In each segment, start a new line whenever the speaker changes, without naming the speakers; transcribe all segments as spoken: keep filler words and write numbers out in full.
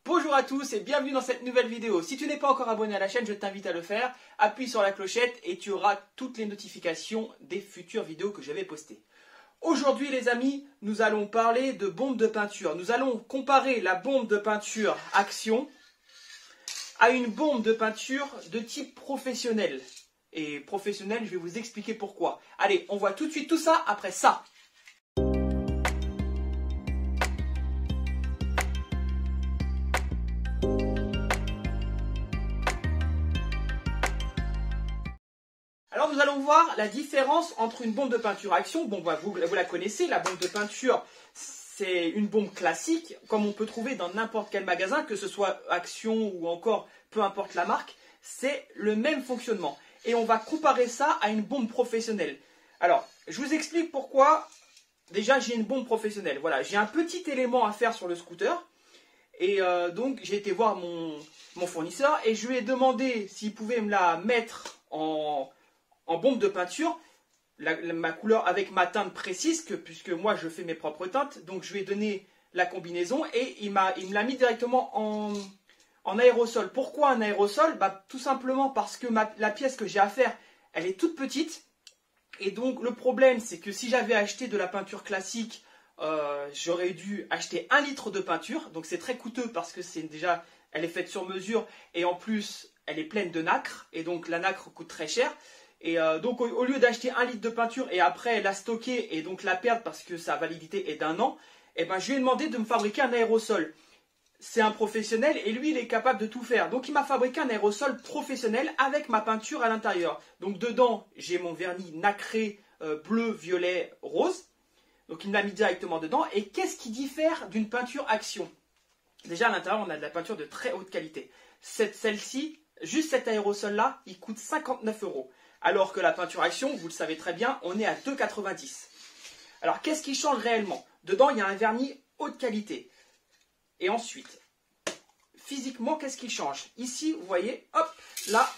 Bonjour à tous et bienvenue dans cette nouvelle vidéo. Si tu n'es pas encore abonné à la chaîne, je t'invite à le faire. Appuie sur la clochette et tu auras toutes les notifications des futures vidéos que je vais poster. Aujourd'hui les amis, nous allons parler de bombe de peinture. Nous allons comparer la bombe de peinture Action à une bombe de peinture de type professionnel. Et professionnel, je vais vous expliquer pourquoi. Allez, on voit tout de suite tout ça après ça. Alors nous allons voir la différence entre une bombe de peinture Action. Bon, bah, vous, vous la connaissez, la bombe de peinture, c'est une bombe classique, comme on peut trouver dans n'importe quel magasin, que ce soit Action ou encore peu importe la marque, c'est le même fonctionnement. Et on va comparer ça à une bombe professionnelle. Alors, je vous explique pourquoi. Déjà, j'ai une bombe professionnelle. Voilà, j'ai un petit élément à faire sur le scooter. Et euh, donc, j'ai été voir mon, mon fournisseur et je lui ai demandé s'il pouvait me la mettre en... en bombe de peinture, la, la, ma couleur avec ma teinte précise, que, puisque moi je fais mes propres teintes, donc je lui ai donné la combinaison et il, m'a, il me l'a mis directement en, en aérosol. Pourquoi un aérosol? Bah, tout simplement parce que ma, la pièce que j'ai à faire, elle est toute petite. Et donc le problème, c'est que si j'avais acheté de la peinture classique, euh, j'aurais dû acheter un litre de peinture. Donc c'est très coûteux parce que c'est déjà, elle est faite sur mesure et en plus, elle est pleine de nacre. Et donc la nacre coûte très cher. Et euh, donc au, au lieu d'acheter un litre de peinture et après la stocker et donc la perdre parce que sa validité est d'un an, eh ben, je lui ai demandé de me fabriquer un aérosol. C'est un professionnel et lui il est capable de tout faire. Donc il m'a fabriqué un aérosol professionnel avec ma peinture à l'intérieur. Donc dedans j'ai mon vernis nacré euh, bleu, violet, rose. Donc il me l'a mis directement dedans. Et qu'est-ce qui diffère d'une peinture Action? Déjà à l'intérieur on a de la peinture de très haute qualité. Cette, celle-ci, juste cet aérosol là, il coûte cinquante-neuf euros. Alors que la peinture Action, vous le savez très bien, on est à deux euros quatre-vingt-dix. Alors, qu'est-ce qui change réellement? Dedans, il y a un vernis haute qualité. Et ensuite, physiquement, qu'est-ce qui change? Ici, vous voyez, hop, là,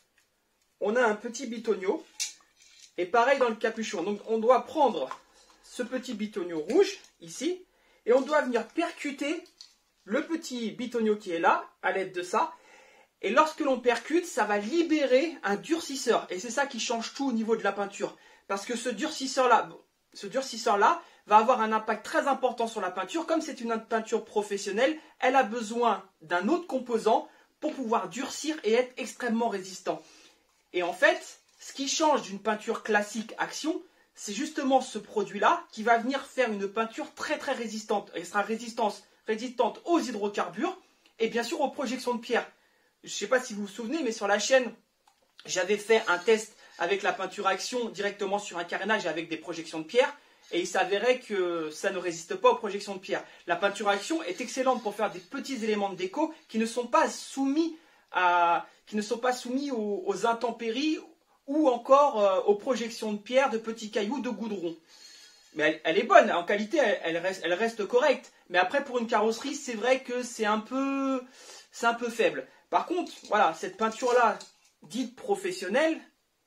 on a un petit bitonio. Et pareil dans le capuchon. Donc, on doit prendre ce petit bitonio rouge, ici, et on doit venir percuter le petit bitonio qui est là, à l'aide de ça. Et lorsque l'on percute, ça va libérer un durcisseur. Et c'est ça qui change tout au niveau de la peinture. Parce que ce durcisseur-là, ce durcisseur-là va avoir un impact très important sur la peinture. Comme c'est une peinture professionnelle, elle a besoin d'un autre composant pour pouvoir durcir et être extrêmement résistant. Et en fait, ce qui change d'une peinture classique Action, c'est justement ce produit-là qui va venir faire une peinture très très résistante. Elle sera résistante, résistante aux hydrocarbures et bien sûr aux projections de pierre. Je ne sais pas si vous vous souvenez, mais sur la chaîne, j'avais fait un test avec la peinture Action directement sur un carénage avec des projections de pierre. Et il s'avérait que ça ne résiste pas aux projections de pierre. La peinture Action est excellente pour faire des petits éléments de déco qui ne sont pas soumis, à, qui ne sont pas soumis aux, aux intempéries ou encore euh, aux projections de pierre, de petits cailloux, de goudron. Mais elle, elle est bonne, en qualité, elle, elle, reste, elle reste correcte. Mais après, pour une carrosserie, c'est vrai que c'est un peu, c'est un peu faible. Par contre, voilà, cette peinture-là, dite professionnelle,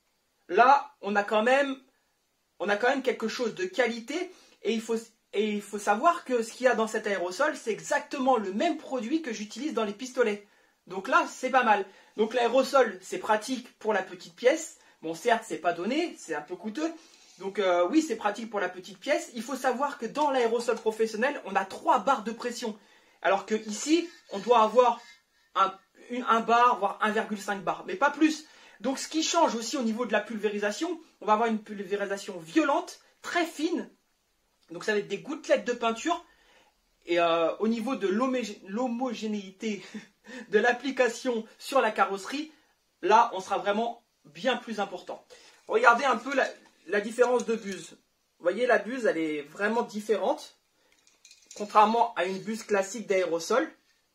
là, on a quand même, on a quand même quelque chose de qualité. Et il faut, et il faut savoir que ce qu'il y a dans cet aérosol, c'est exactement le même produit que j'utilise dans les pistolets. Donc là, c'est pas mal. Donc l'aérosol, c'est pratique pour la petite pièce. Bon, certes, c'est pas donné, c'est un peu coûteux. Donc euh, oui, c'est pratique pour la petite pièce. Il faut savoir que dans l'aérosol professionnel, on a trois barres de pression. Alors que ici, on doit avoir un un bar, voire un virgule cinq bar, mais pas plus. Donc ce qui change aussi au niveau de la pulvérisation, on va avoir une pulvérisation violente, très fine. Donc ça va être des gouttelettes de peinture. Et euh, au niveau de l'homogénéité de l'application sur la carrosserie, là on sera vraiment bien plus important. Regardez un peu la, la différence de buse. Vous voyez, la buse, elle est vraiment différente. Contrairement à une buse classique d'aérosol.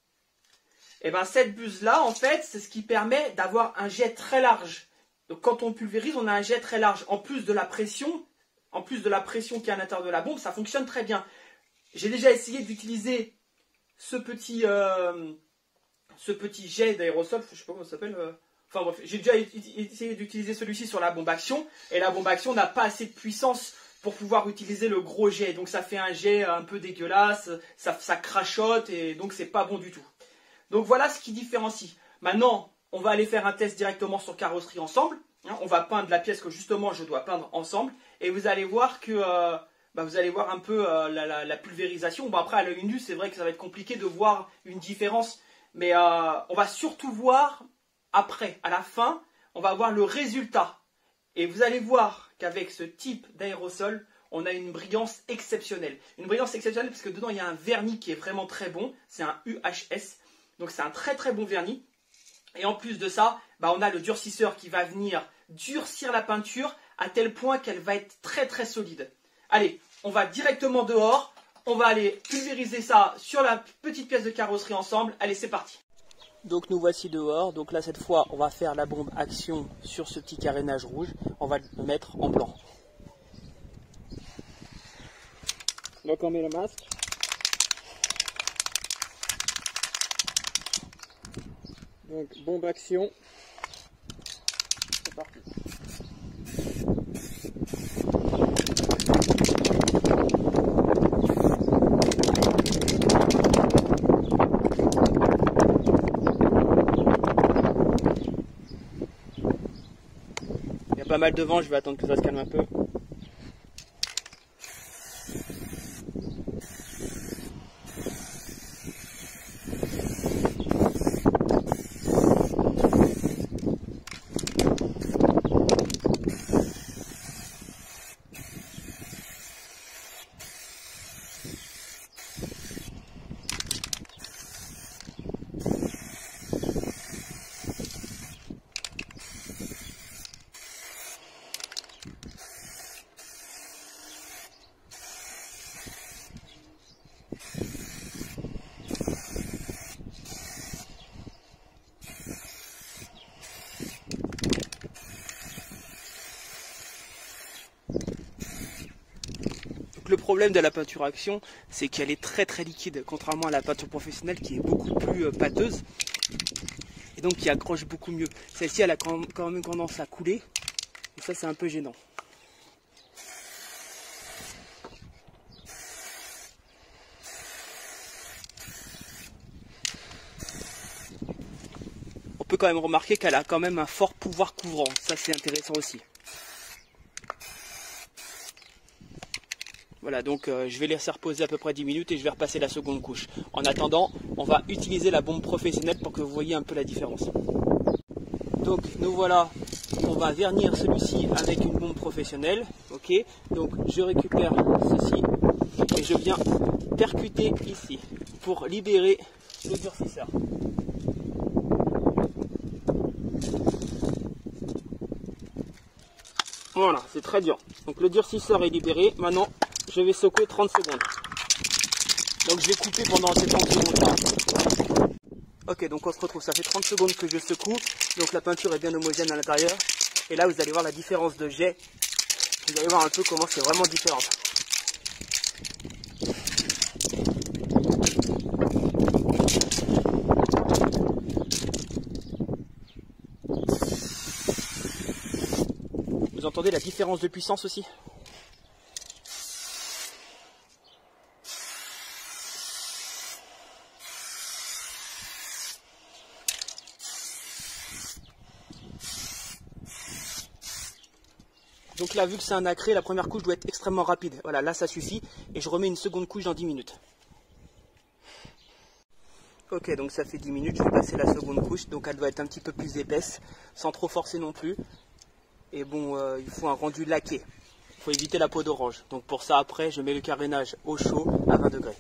Et bien cette buse-là, en fait, c'est ce qui permet d'avoir un jet très large. Donc quand on pulvérise, on a un jet très large. En plus de la pression, en plus de la pression qui est à l'intérieur de la bombe, ça fonctionne très bien. J'ai déjà essayé d'utiliser ce petit, euh, ce petit jet d'aérosol, je ne sais pas comment ça s'appelle. Euh, enfin bref, j'ai déjà essayé d'utiliser celui-ci sur la bombe Action. Et la bombe Action n'a pas assez de puissance pour pouvoir utiliser le gros jet. Donc ça fait un jet un peu dégueulasse, ça, ça crachote et donc c'est pas bon du tout. Donc voilà ce qui différencie. Maintenant, on va aller faire un test directement sur carrosserie ensemble. Hein, on va peindre la pièce que justement je dois peindre ensemble. Et vous allez voir que euh, bah, vous allez voir un peu euh, la, la, la pulvérisation. Bon, après, à l'œil nu, c'est vrai que ça va être compliqué de voir une différence. Mais euh, on va surtout voir après, à la fin, on va voir le résultat. Et vous allez voir qu'avec ce type d'aérosol, on a une brillance exceptionnelle. Une brillance exceptionnelle parce que dedans, il y a un vernis qui est vraiment très bon. C'est un U H S. Donc, c'est un très très bon vernis. Et en plus de ça, bah, on a le durcisseur qui va venir durcir la peinture à tel point qu'elle va être très très solide. Allez, on va directement dehors. On va aller pulvériser ça sur la petite pièce de carrosserie ensemble. Allez, c'est parti. Donc nous voici dehors. Donc là, cette fois, on va faire la bombe action sur ce petit carénage rouge. On va le mettre en blanc. Donc on met le masque. Donc bombe action. C'est parti. Il y a pas mal de vent, je vais attendre que ça se calme un peu. Le problème de la peinture action, c'est qu'elle est très très liquide, contrairement à la peinture professionnelle qui est beaucoup plus euh, pâteuse et donc qui accroche beaucoup mieux. Celle-ci, elle a quand même tendance à couler, et ça c'est un peu gênant. On peut quand même remarquer qu'elle a quand même un fort pouvoir couvrant, ça c'est intéressant aussi. Voilà, donc euh, je vais laisser reposer à peu près dix minutes et je vais repasser la seconde couche. En attendant, on va utiliser la bombe professionnelle pour que vous voyez un peu la différence. Donc nous voilà, on va vernir celui-ci avec une bombe professionnelle. Ok, donc je récupère ceci et je viens percuter ici pour libérer le durcisseur. Voilà, c'est très dur. Donc le durcisseur est libéré. Maintenant, je vais secouer trente secondes. Donc je vais couper pendant ces trente secondes là. Ok, donc on se retrouve, ça fait trente secondes que je secoue. Donc la peinture est bien homogène à l'intérieur. Et là, vous allez voir la différence de jet. Vous allez voir un peu comment c'est vraiment différent. Vous entendez la différence de puissance aussi ? Donc là, vu que c'est un nacré, la première couche doit être extrêmement rapide. Voilà, là ça suffit. Et je remets une seconde couche dans dix minutes. Ok, donc ça fait dix minutes, je vais passer la seconde couche. Donc elle doit être un petit peu plus épaisse, sans trop forcer non plus. Et bon, euh, il faut un rendu laqué. Il faut éviter la peau d'orange. Donc pour ça, après, je mets le carénage au chaud à vingt degrés.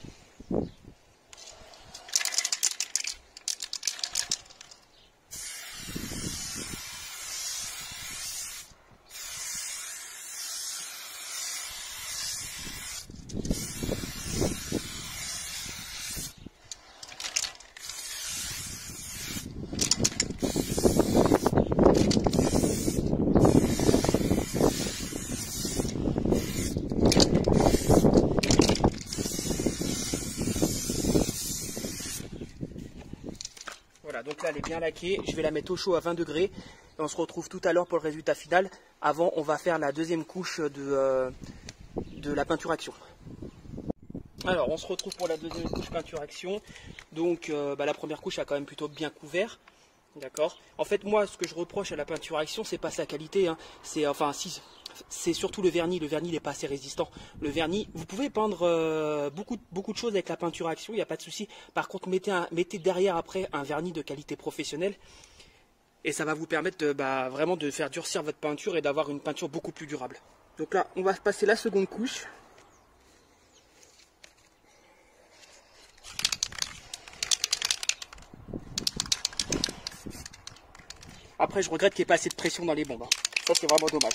Voilà, donc là elle est bien laquée, je vais la mettre au chaud à vingt degrés et on se retrouve tout à l'heure pour le résultat final. Avant, on va faire la deuxième couche de, euh, de la peinture action. Alors on se retrouve pour la deuxième couche peinture action. Donc euh, bah, la première couche a quand même plutôt bien couvert. D'accord. En fait moi ce que je reproche à la peinture action c'est pas sa qualité, hein. C'est enfin si c'est surtout le vernis. Le vernis n'est pas assez résistant. Le vernis, vous pouvez peindre euh, beaucoup, beaucoup de choses avec la peinture action, il n'y a pas de souci. Par contre mettez, un, mettez derrière après un vernis de qualité professionnelle. Et ça va vous permettre de, bah, vraiment de faire durcir votre peinture et d'avoir une peinture beaucoup plus durable. Donc là on va passer la seconde couche. Après, je regrette qu'il n'y ait pas assez de pression dans les bombes. Ça, c'est vraiment dommage.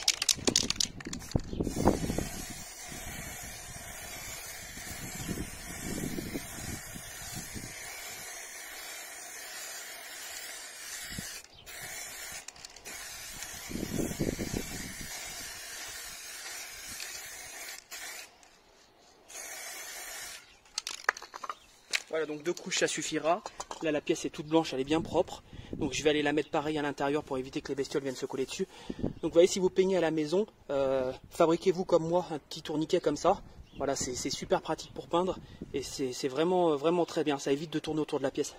Voilà, donc deux couches, ça suffira. Là, la pièce est toute blanche, elle est bien propre. Donc je vais aller la mettre pareil à l'intérieur pour éviter que les bestioles viennent se coller dessus. Donc vous voyez, si vous peignez à la maison, euh, fabriquez-vous comme moi un petit tourniquet comme ça. Voilà, c'est super pratique pour peindre et c'est vraiment, vraiment très bien. Ça évite de tourner autour de la pièce.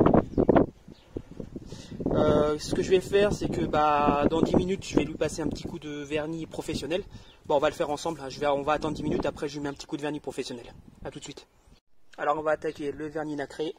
Euh, ce que je vais faire, c'est que bah, dans dix minutes, je vais lui passer un petit coup de vernis professionnel. Bon, on va le faire ensemble. Je vais, on va attendre dix minutes, après je lui mets un petit coup de vernis professionnel. A tout de suite. Alors on va attaquer le vernis nacré.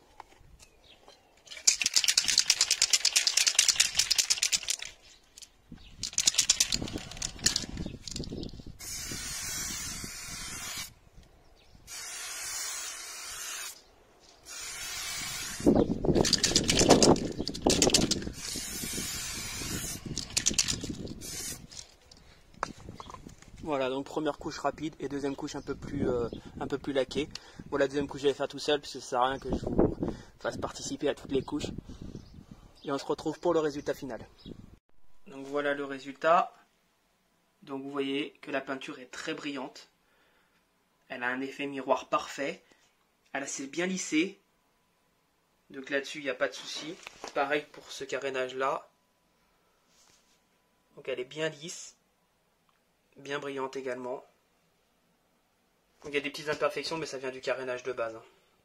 Voilà, donc première couche rapide et deuxième couche un peu plus, euh, un peu plus laquée. Bon, la deuxième couche je vais faire tout seul parce que ça sert à rien que je vous fasse participer à toutes les couches. Et on se retrouve pour le résultat final. Donc voilà le résultat. Donc vous voyez que la peinture est très brillante. Elle a un effet miroir parfait. Elle s'est bien lissée. Donc là-dessus, il n'y a pas de souci. Pareil pour ce carénage là. Donc elle est bien lisse. Bien brillante également. Donc, il y a des petites imperfections, mais ça vient du carénage de base.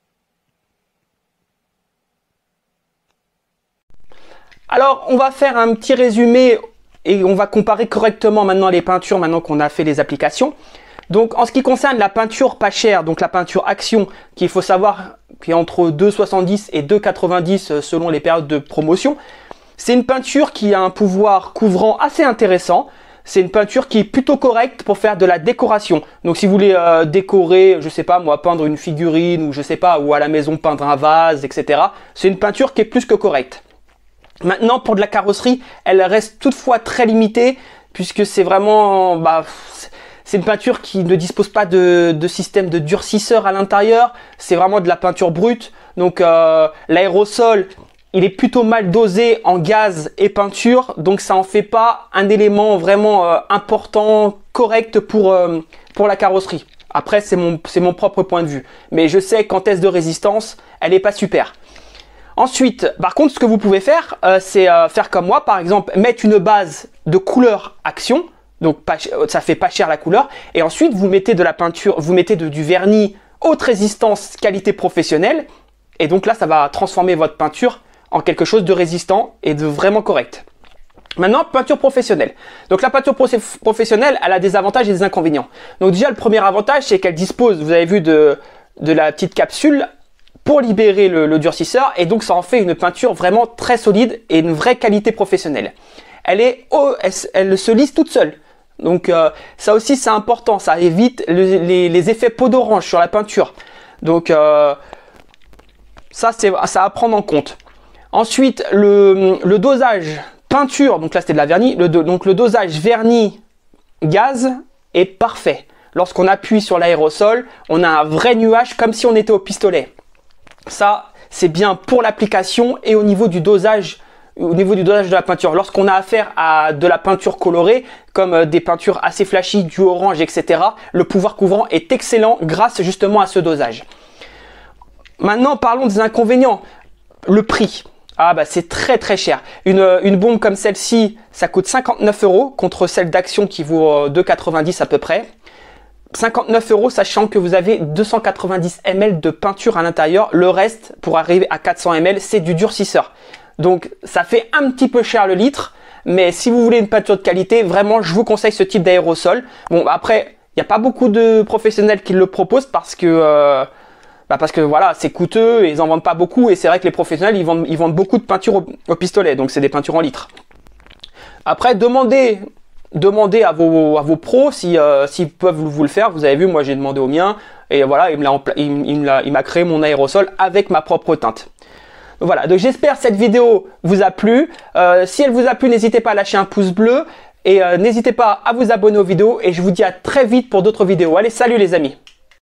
Alors, on va faire un petit résumé et on va comparer correctement maintenant les peintures, maintenant qu'on a fait les applications. Donc, en ce qui concerne la peinture pas chère, donc la peinture action, qu'il faut savoir qui est entre deux soixante-dix et deux quatre-vingt-dix selon les périodes de promotion, c'est une peinture qui a un pouvoir couvrant assez intéressant. C'est une peinture qui est plutôt correcte pour faire de la décoration. Donc si vous voulez euh, décorer, je sais pas moi, peindre une figurine ou je sais pas, ou à la maison peindre un vase, et cetera. C'est une peinture qui est plus que correcte. Maintenant pour de la carrosserie, elle reste toutefois très limitée puisque c'est vraiment, bah, c'est une peinture qui ne dispose pas de, de système de durcisseur à l'intérieur. C'est vraiment de la peinture brute. Donc euh, l'aérosol, il est plutôt mal dosé en gaz et peinture, donc ça en fait pas un élément vraiment euh, important, correct pour, euh, pour la carrosserie. Après, c'est mon, c'est mon propre point de vue. Mais je sais qu'en test de résistance, elle n'est pas super. Ensuite, par contre, ce que vous pouvez faire, euh, c'est euh, faire comme moi, par exemple, mettre une base de couleur action. Donc pas, ça fait pas cher la couleur. Et ensuite, vous mettez de la peinture, vous mettez de, du vernis haute résistance qualité professionnelle. Et donc là, ça va transformer votre peinture en quelque chose de résistant et de vraiment correct. Maintenant, peinture professionnelle. Donc la peinture professionnelle, elle a des avantages et des inconvénients. Donc déjà, le premier avantage, c'est qu'elle dispose, vous avez vu, de, de la petite capsule pour libérer le, le durcisseur. Et donc, ça en fait une peinture vraiment très solide et une vraie qualité professionnelle. Elle, est, oh, elle, elle se lisse toute seule. Donc euh, ça aussi, c'est important. Ça évite le, les, les effets peau d'orange sur la peinture. Donc euh, ça, c'est ça à prendre en compte. Ensuite, le, le dosage peinture, donc là c'était de la vernis, le, donc le dosage vernis gaz est parfait. Lorsqu'on appuie sur l'aérosol, on a un vrai nuage comme si on était au pistolet. Ça, c'est bien pour l'application et au niveau du dosage, au niveau du dosage de la peinture. Lorsqu'on a affaire à de la peinture colorée, comme des peintures assez flashy, du orange, et cetera, le pouvoir couvrant est excellent grâce justement à ce dosage. Maintenant, parlons des inconvénients. Le prix. Ah bah c'est très très cher. Une, une bombe comme celle-ci, ça coûte cinquante-neuf euros contre celle d'Action qui vaut deux quatre-vingt-dix à peu près.
cinquante-neuf euros, sachant que vous avez deux cent quatre-vingt-dix millilitres de peinture à l'intérieur. Le reste, pour arriver à quatre cents millilitres, c'est du durcisseur. Donc, ça fait un petit peu cher le litre. Mais si vous voulez une peinture de qualité, vraiment, je vous conseille ce type d'aérosol. Bon, après, il n'y a pas beaucoup de professionnels qui le proposent parce que... Euh, Bah parce que voilà, c'est coûteux et ils en vendent pas beaucoup, et c'est vrai que les professionnels ils vendent, ils vendent beaucoup de peinture au, au pistolet, donc c'est des peintures en litres. Après, demandez, demandez à vos, à vos pros si, euh, s'ils peuvent vous le faire. Vous avez vu, moi j'ai demandé au mien et voilà, il m'a il, il, il m'a créé mon aérosol avec ma propre teinte. Donc voilà, donc j'espère que cette vidéo vous a plu. Euh, si elle vous a plu, n'hésitez pas à lâcher un pouce bleu et euh, n'hésitez pas à vous abonner aux vidéos, et je vous dis à très vite pour d'autres vidéos. Allez, salut les amis!